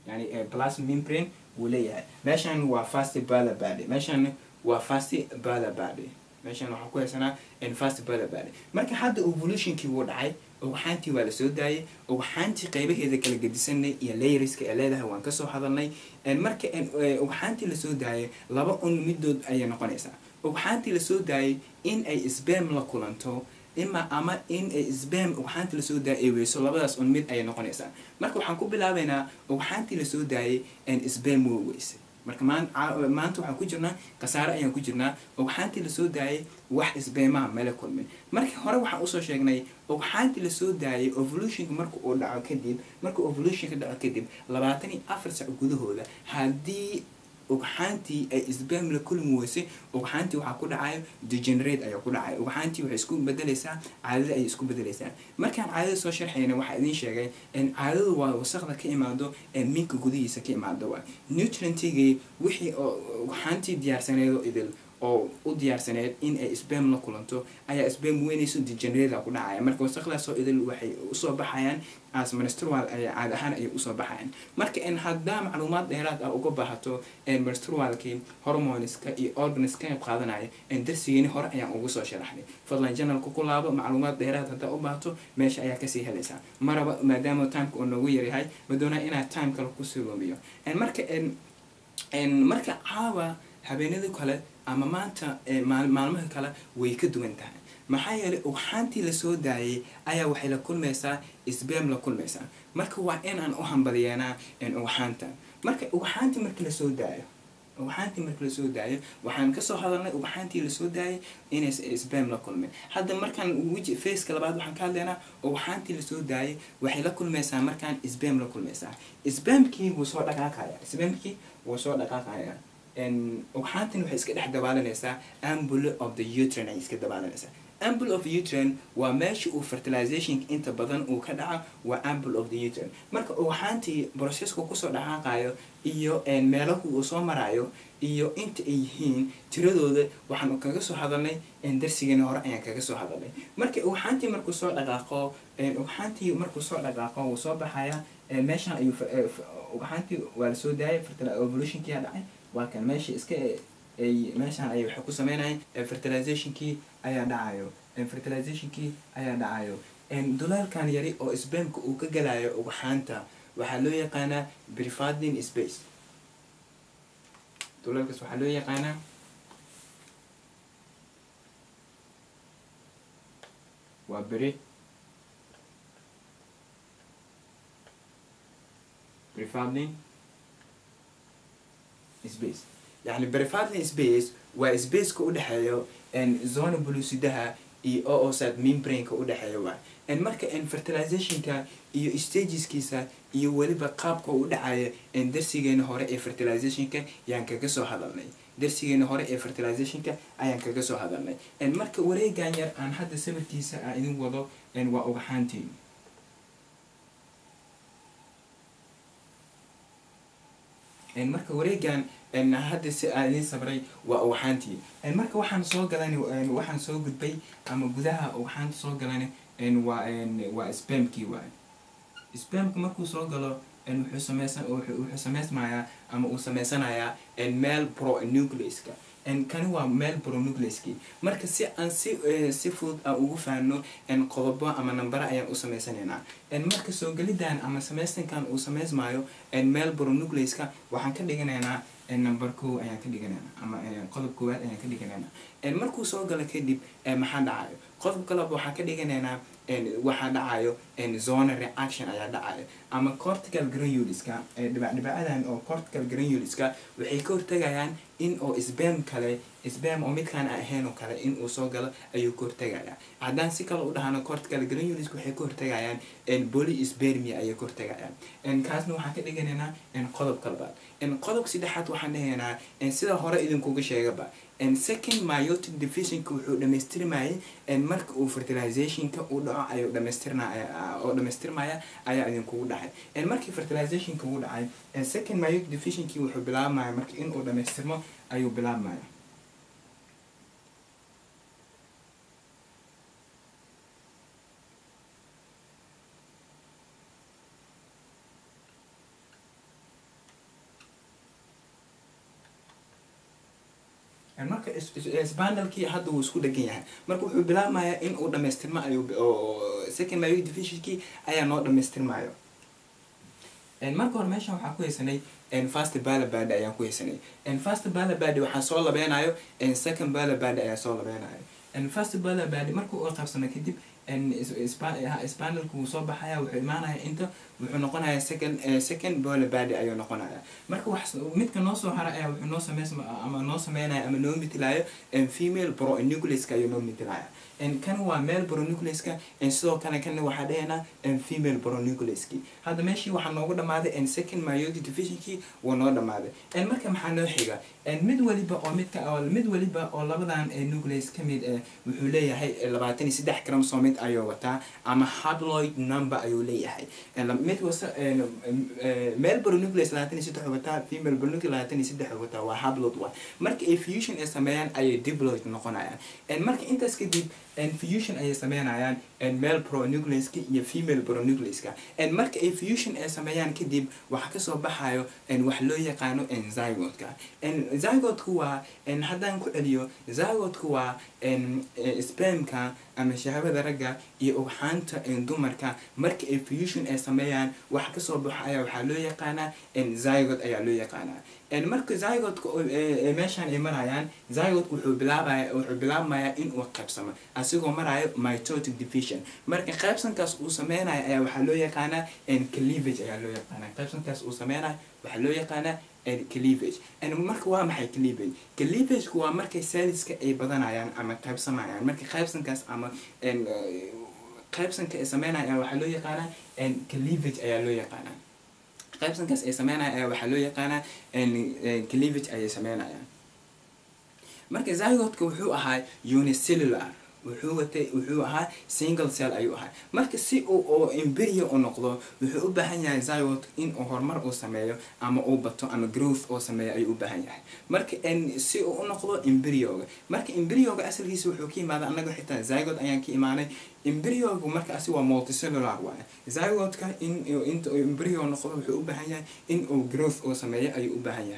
يعني plasma membrane وليه ماشان وفاست بالا بعد ماشان وفاست بالا بعد ماشان وحكوا سنة إن فاست بالا بعد مركي حد evolution كي وضعي وحانتي ولا سوداي وحانتي قيبه إذا كلا قد سنة يلي ريسك إلى هو انكسر حضرني إن مركي إن وحانتي لسوداي لابا أن مدود أي نقنيسا وحانتي لسوداي إن أي إسبام لكولانتو ama in isbam waxaanti la soo daayay weeso labadaas on mid ay noqonaysaa marka waxaan ku bilaabaynaa waxaanti la soo daayay isbam weeso marka maanta waxaan ku jirnaa qasaare ayaan ku jirnaa waxaanti la soo daayay wax isbama meel kulmin markii hore waxaan u soo sheegnay waxaanti la soo daayay evolution marka uu dhaco kadib marka evolution ka dhaco kadib 24 saac gudahooda hadii وحانتي إسبام لكل موسى وحانتي وحكون عايم degenerate أيوة كل عايم وحانتي وحسكون بدلسة عادة أي سكون بدلسة ما كان عادة سو شرح يعني واحدين شيء إن عادة وسخنا كإمادو إن مين كجودي يسكي إمادو nutrient تيجي وحي وحانتي ديار سنة إذا أو وديار سنة إن إسبام لكلنتو أي إسبام وين يسون degenerate أكون عايم مركب وسخنا سو إذا الوحي أصاب حيان as menstrual ay caad ahaan ay u soo baxaan marka in hadda macluumaad dheeraad ah uga baahato menstrualki hormoneska iyo organska ay qaadanaya in darsigeeni hore ayaan ugu soo sharaxnay fadlan channelku ku laabo macluumaad dheeraad hadda u baahato meesha ayaa ka sii helaysaa maraba maadaama time-ku uu nagu yaryahay ma doonaa inaad time kale ku sii lumiyo marka caawa habeenada kale ama maanta maalmaha kale way ka duwan tahay maxaa yeelay waxaantii la soo daayay ayaa waxay la kulmaysaa isbam la kulmaysaa marka waa in aan u hambaliyeena waxaanta marka waxaantii markii la soo daayo waxaan ka soo hadalnay waxaantii la soo daayay inay isbam la kulmeen hadda markaan wiji face labaad waxaan ka hadlaynaa waxaantii la soo daayay waxay la kulmaysaa markaan isbam la kulmaysaa isbamkii wuu soo dhaqaaqaya waxaantii waxay iska dhex dabaalanaysaa ambule of the uterine ay iska dabaalanaysaa ample of uterine waa meesha uu fertilization inta badan uu ka dhaca waa ample of the uterine marka waxaantii processka ku soo dhaqaaqayo iyo meelaha uu soo marayo iyo inta ay yihiin tiradooda waxaan kaga soo hadalnay darsigeena hore ayaan kaga soo hadalnay marka waxaantii markuu soo dhaqaaqo uu soo baxaya meeshan ayuu waxaantii waa la soo daayay evolution kii dhacay waa kan meesha iska meeshan ay waxa ku sameynayaan fertilizationkii ayaa dhacayo dulalkan yari oo isbamka uu ka galayo waxaanta waxaa loo yaqaanaa brifadin space dulalkaas waxaa loo yaqaanaa waa brifadin space يعني بريفاتلين سبيس وسبيس كودحيو ان زون بلوسيدها اي او ساد ميمبرين كودحيو ان marka ان fertilization ka iyo stages kiisa iyo waliba qaabka uu dhacay in darsigeena hore ee fertilization ka yaan kaga soo hadalnay ان marka wareegan yar aan hadda sawirkiisa aan idin wado in waa ugaxaantii ان marka wareegan ان hadda si aan sabray waa waxaantii ان marka waxaan soo galanay waxaan soo gudbay ama gudaha waxaan soo galanay ان waa spamkii waa spamku markuu soo galo ان wuxuu sameysmayaa ama uu sameysanayaa ان male pronucleus-ka ان kan waa male pronucleus-ki marka si aan si fudud aan ugu faano ان qodobo ama number ayaan u sameysanaynaa ان marka soo galidan ama sameystankan uu sameysmaayo ان male pronucleus-ka waxaan ka dhiganaynaa number 2 ayaan ka dhiganaynaa ama qodob koowaad ayaan ka dhiganaynaa ان markuu soo galo kadib maxaa dhacayo qodob kale waxaan ka dhiganaynaa waxaa dhacayo zone reaction ayaa dhacayo ama cortical granules-ka dhibcadan oo cortical granules-ka waxay ka hortagayaan in oo isbam oo midkaan ahayn oo kale in uu soo galo ayuu ka hortagayaa haddaan si kale u dhahano cortical granules waxay ka hortagayaan polyspermia ayay ka hortagayaan kaasna waxaan ka dhiganaynaa qodob kalbaad qodob saddexaad waxaan dhahaynaa sida hore idinkuga sheegaba second meiotic division-ka wuxuu dhamaystirmayay marka uu fertilization-ka uu dhaco ayuu dhamaystirmaya ayaa idinkugu dhacay markii fertilization-ka uu dhacay second meiotic division-kii wuxuu bilaabmaya marka in uu dhamaystirmo ayuu bilaabmaya marka spindle-kii hadda wuu isku dhagan yahay marka wuxuu bilaabmayaa in uu dhamaystirmo second myotic division-kii ayaa noo dhamaystirmayo marka hore meeshan waxaan ku haysanay first bala bad ayaan ku haysanay first bala bad waxaa soo labeynayo second bala bad ayaa soo labeynayo first bala bad marka uu qabsano kadib spindle-ku wuu soo baxaya wuxuu imaanaya inta wuxuu noqonayaa second bala bad ayuu noqonaya marka wax midka noo soo hara ayaa wuxuu noo sameynaya ama noo mitilayo female pronucleus-ka ayuu noo mitilaya kan waa male pronucleus-ka sidoo kale kan waxaa dhahaynaa female pronucleus-ki hadda meeshii waxaa noogu dhamaaday second myotic division-kii wuu noo dhamaaday marka maxaa noo xiga mid waliba oo labadan nucleus ka mid wuxuu leeyahay 23 chromosome ayuu wataa ama haploid number ayuu leeyahay mid wasa male pronucleus 23 wataa female pronucleus 23 wataa waa haploid waa marka ay fusion ay sameeyaan ayay diploid noqonayaan marka intaas kadib fusion ayay sameynayaan male pronucleus-ka iyo female pronucleus-ka marka ay fusion ay sameeyaan kadib waxa ka soo baxayo wax loo yaqaano zygote-ka zygote-ku waa haddaan ku celiyo zygote-ku waa sperm-ka ama shahwada ragga iyo ugxaanta dumarka marka ay fusion ay sameeyaan waxa ka soo baxaya waxaa loo yaqaanaa zygote ayaa loo yaqaanaa marka zygote-ka meeshaan ay marayaan zygote wuxuu bilaabmayaa in uu qaybsamo asigoo marayo mitotic division marka qaybsankaas uu sameynayo ayaa waxaa loo yaqaanaa cleavage ayaa loo yaqaanaa qaybsankaas uu sameynayo waxaa loo yaqaanaa cleavage marka waa maxay cleavage cleavage-ku waa markay cells-ka ay badanayaan ama qaybsamayaan marka qaybsankaas ama qaybsanka ay sameynayaan waxaa loo yaqaanaa cleavage ayaa loo yaqaanaa qaybsankaas ay sameynayaan ayaa waxaa loo yaqaanaa cleavage ayay sameynayaan marka zygote-ka wuxuu ahaa unicellular wuxuu ahaa single cell ayuu ahaa marka si uu embryo u noqdo wuxuu u baahan yahay zygote in uu horumar uu sameeyo ama uu bato ama growth uu sameeyo ayuu u baahan yahay marka si uu u noqdo embryo-ga marka embryo-ga asalkiisa wuxuu ka yimaada anaga xitaa zygote ayaan ka imaanay embryo-gu markaasi waa multicellular waaye zygote-ka inta uu embryo noqdo wuxuu u baahan yahay in uu growth uu sameeyo ayuu u baahan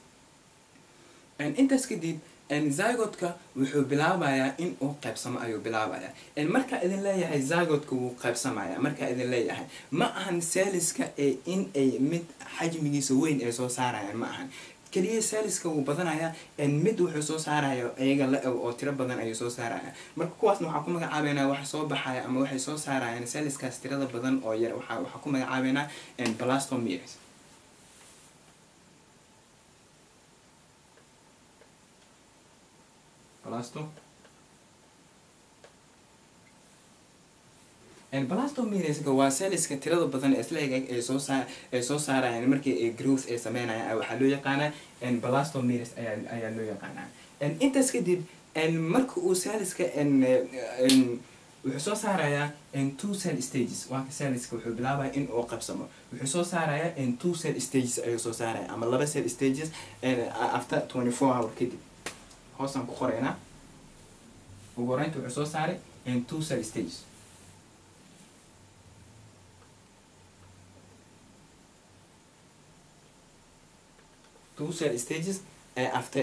yahay intaas kadib zygote-ka wuxuu bilaabayaa in uu qaybsamo ayuu bilaabayaa markaa idin leeyahay zygote-ka wuu qaybsamaya markaa idin leeyahay ma ahan cells-ka in ay mid xajmigiisa weyn ay soo saarayaan ma ahan keliya cells-ka wuu badanayaa mid wuxuu soo saaraya iyaga la eg oo tiro badan ayuu soo saaraya marka kuwaasna waxaa ku magacaabeynaa waxa soo baxaya ama waxay soo saarayaan cells-kaas tirada badan oo yar waxaa ku magacaabeynaa blastomeres blastomeres-ka waa cells-ka tirada badan isla eg ay soo saarayaan markii ay growth ay sameynayaan waxaa loo yaqaanaa blastomeres ayaa loo yaqaanaa intaas kadib marka uu cells-ka wuxuu soo saarayaa two cell stages waa cells-ka wuxuu bilaabaya in uu qabsamo wuxuu soo saarayaa two cell stages ayuu soo saaraya ama laba cell stages after 24 hour kadib hoosaan ku qoraynaa ugu horeynta wuxuu soo saaray two cell stages after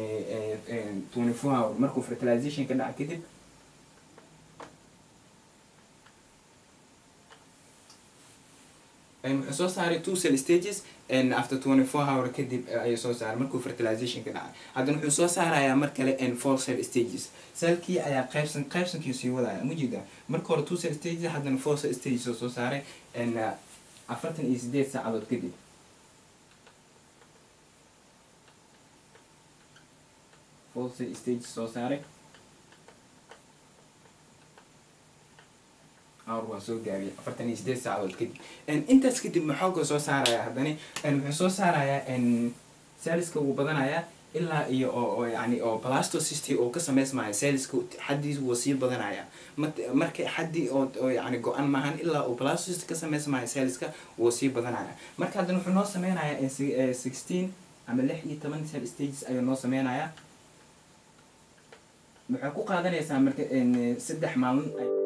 24 hour markuu fertilization ka dhaca kadib wuxuu soo saaray two cell stages after 24 hour kadib ayuu soo saaray markuu fertilization ka dhacay haddana wuxuu soo saarayaa mar kale four cell stages cellkii ayaa qaybsankii sii wadaya mujida marka hore two cell stages haddana four cell stages oo soo saaray 48 saacadood kadib four cell stages soo saaray waa soo gaabiyay 48 saacadood kadib intaas kadib maxaa soo saaraya haddana wuxuu soo saarayaa cells-ka wuu badanayaa ilaa iyo oo yani oo blastocyst oo ka sameysmaya cells-ka xaddiis wuu sii badanaya marka xaddi oo yani go-an maahan ilaa uu blastocyst ka sameysmaya cells-ka wuu sii badanaya marka haddana wuxuu noo sameynayaa 16 ama 16 cell stages ayuu noo sameynayaa waxay ku qaadanaysaa marka 3 maalin